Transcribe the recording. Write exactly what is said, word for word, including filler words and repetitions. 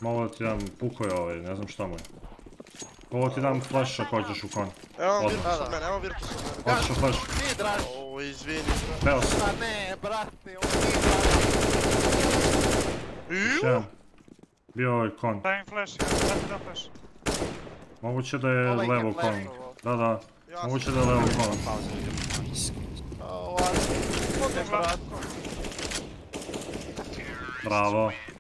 Mogu da ti dam, puko je ovaj, ne znam šta mu je. Mogu ti dam flash ako hoćeš u kon. Evo Virtus od mene, evo Virtus od mene. Hoćeš u flash? Nije draž. Ovo, izvini, brate. Beo sam. A ne, brate, ovo nije draž. Još jedan. Bio ovaj kon. Dajem flash, daj mi da flash. Moguće da je Ovaj level je kon. flashovo. Da, da. Moguće da je level kon. Ovo, ne, brate. Bravo.